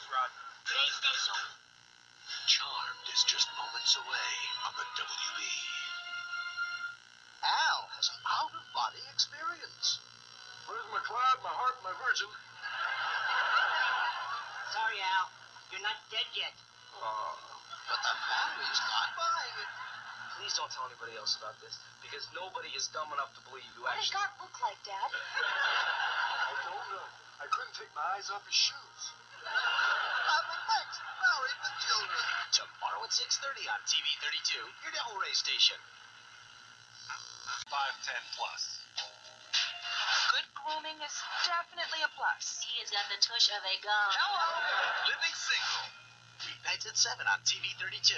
Rod. Charmed is just moments away on the WB. Al has an out-of-body experience. Where's my cloud, my heart, my virgin? Sorry, Al. You're not dead yet. But the family's not buying it. Please don't tell anybody else about this, because nobody is dumb enough to believe you What does actually... God look like, Dad? I don't know. I couldn't take my eyes off his shoes. Family makes married with children. Tomorrow at 6:30 on TV 32, your Devil Ray station. 510 plus. Good grooming is definitely a plus. He has got the tush of a gun. Hello! Living Single. Weeknights at 7 on TV 32.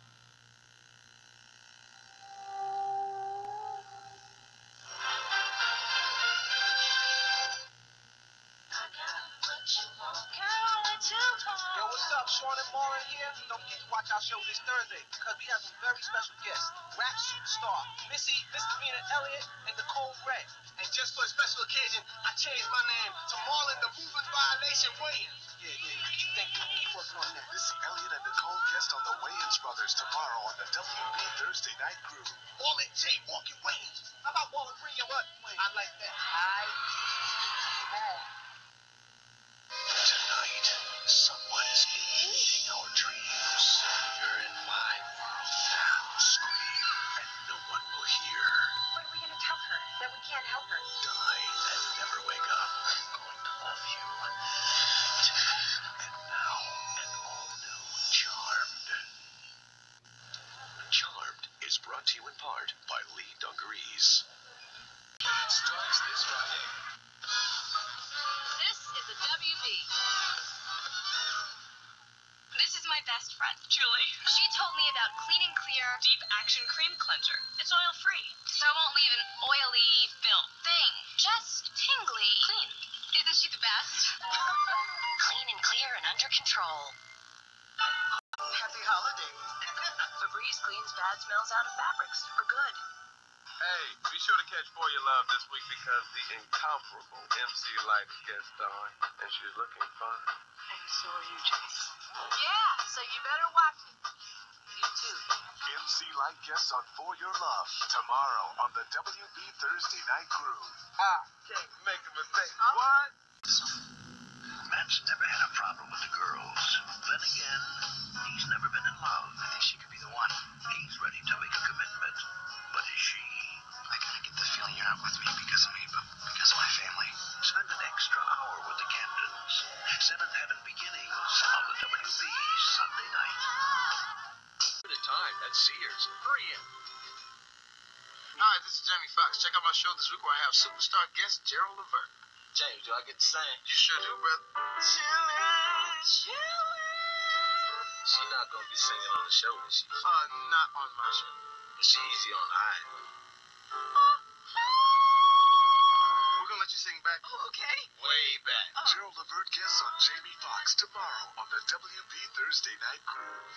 Yo, what's up? Sean and Maureen here. Don't forget to watch our show this Thursday, because we have some very special guests. Rap superstar Missy, Misdemeanor Elliott, and Nicole Ray. And just for a special occasion, I changed my name to Marlon the Moving Violation Wayans. Yeah, keep thinking, keep working on that. Missy Elliott and Nicole guest on the Wayans Brothers tomorrow on the WB Thursday Night Groove. Marlon J. Walking Wayans. How about Marlon Free and what? I like that. Tonight, someone's invading our dreams. You're in my world now. Scream, and no one will hear. What are we going to tell her? That we can't help her? Die and never wake up. I'm going to love you. And now, an all-new Charmed. Charmed is brought to you in part by Lee Dungarees. Starts this Friday. This is the WB. This is my best friend, Julie. She told me about Clean and Clear Deep Action Cream Cleanser. It's oil-free, so it won't leave an oily film thing. Just tingly. Clean. Isn't she the best? Clean and clear and under control. Happy holidays. Febreze cleans bad smells out of fabrics for good. Hey, be sure to catch For Your Love this week because the incomparable MC Light is guest starring, and she's looking fun. And so are you, Jace. Yeah, so you better watch it. You too. MC Light guests on For Your Love tomorrow on the WB Thursday Night Groove. Can't make a mistake. What? Matt's never had a problem with the girls. Then again, he's never been in love. I think she could be the one. He's ready to make a commitment. But is she? I kind of get the feeling you're not with me because of me, but because of my family. Spend an extra hour with the Camdens. Seventh Heaven Beginnings on the WB Sunday night. The time at Sears. Hurry in. Hi, this is Jamie Foxx. Check out my show this week where I have superstar guest Gerald Levert. James, do I get to sing? You sure do, brother. She's not going to be singing on the show, is she? Not on my show. She's easy on the eye. We're gonna let you sing back. Oh, okay. Way back. Gerald Levert guests on Jamie Foxx tomorrow on the WB Thursday Night Groove.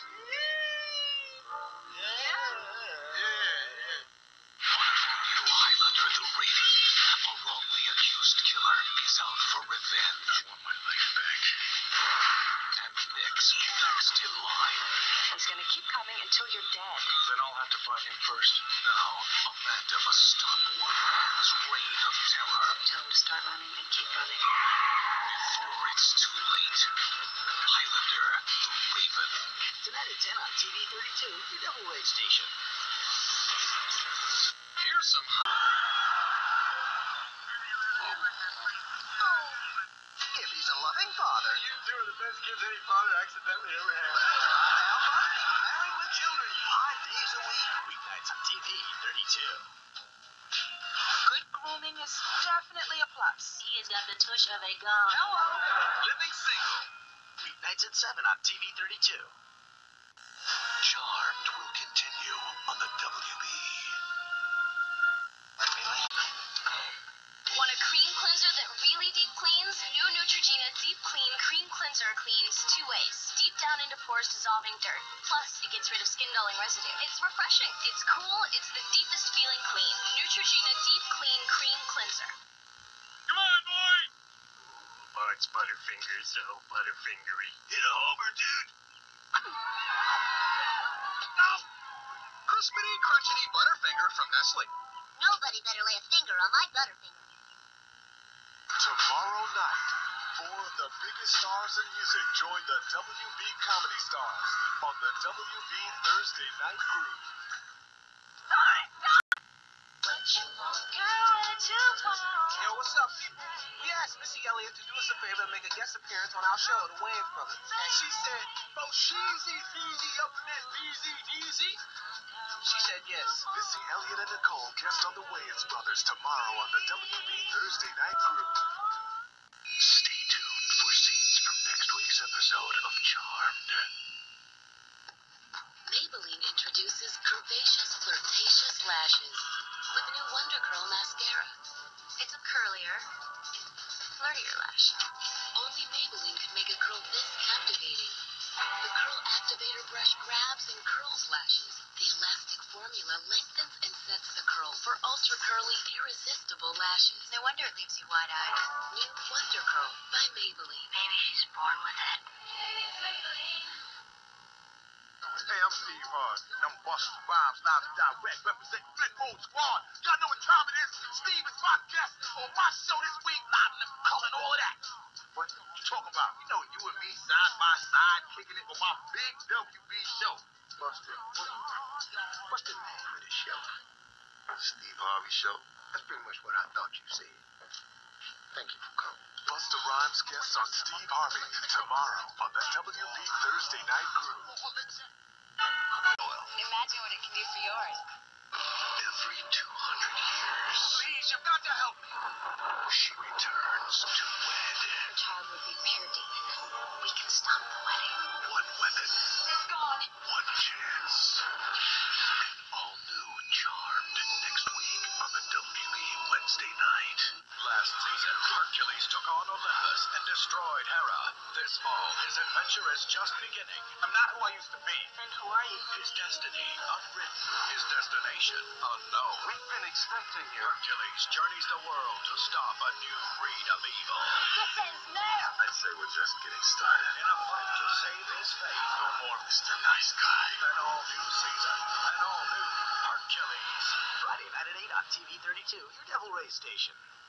New Highlander the Raven, a wrongly accused killer, is out for revenge. I want my life back. And Nick's next in line. He's going to keep coming until you're dead. Then I'll have to find him first. Now, Amanda must stop one man's reign of terror Tell him to start running and keep running. before it's too late. Highlander the Raven. Tonight at 10 on TV 32, your Devil Ray station. Here's some If he's a loving father. You two are the best kids any father accidentally ever had. Married with children 5 days a week. Weeknights on TV 32. Good grooming is definitely a plus. He has got the tush of a gun. Hello! Living Single. Weeknights at 7 on TV 32. Charmed will continue on the WB. Want a cream cleanser that really deep cleans? New Neutrogena Deep Clean Cream Cleanser cleans 2 ways. Deep down into pores dissolving dirt. Plus, it gets rid of skin-dulling residue. It's refreshing. It's cool. It's the deepest feeling clean. Neutrogena Deep Clean Cream Cleanser. Come on, boy! All sweethearts, Butterfinger, so Butterfingery. Hit a homer, dude! No! Crispity, crunchity Butterfinger from Nestle. Nobody better lay a finger on my Butterfinger. Tomorrow night, four of the biggest stars in music join the WB Comedy Stars on the WB Thursday Night Cruise. Yo, what's up, people? We asked Missy Elliott to do us a favor and make a guest appearance on our show, The Wayans Brothers. And she said, "Bo sheezy, feezy, up in this beezy, deezy." She said yes. Missy Elliott and Nicole guest on the Wayans Brothers tomorrow on the WB Thursday Night Cruise. Stay tuned for scenes from next week's episode of Charmed. Maybelline introduces curvaceous, flirtatious lashes with a new Wonder Curl mascara. It's a curlier, flirtier lash. Only Maybelline could make a curl this captivating. The Curl Activator brush grabs and curls lashes. The elastic formula lengthens and sets the curl for ultra curly, irresistible lashes. No wonder it leaves you wide-eyed. New Wonder Curl by Maybelline. Maybe she's born with it. Hey, I'm Steve Harvey. I'm Buster Rhymes, live and direct, representing Flip Mode Squad. Y'all know what time it is. Steve is my guest on my show this week, live in the color and all of that. What you talking about? You know, you and me side by side, kicking it on my big WB show. Buster, what's the name of the show? Steve Harvey Show. That's pretty much what I thought you said. Thank you for coming. Busta Rhymes guests on Steve Harvey tomorrow on the WB Thursday Night Cruise. Imagine what it can do for yours. Every 200 years, Please, you've got to help me. she returns to wed. Her child would be pure demon. We can stop the wedding. One weapon, It's gone. one chance. An all-new Charmed next week on the WB Wednesday night. Last season, Hercules took on Olympus and destroyed Hera. This fall, his adventure is just beginning. I'm not who I used to be. And who are you? His destiny unwritten, his destination unknown. We've been expecting you. Hercules journeys the world to stop a new breed of evil. This ends now. I'd say we're just getting started. In a fight to save his faith, No more Mr. Nice Guy. an all-new season, an all-new Hercules. Friday night at 8 on TV 32, your Devil Ray station.